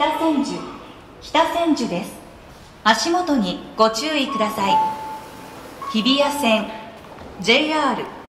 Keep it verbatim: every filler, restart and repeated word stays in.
北千住北千住です。足元にご注意ください。日比谷線 ジェイアール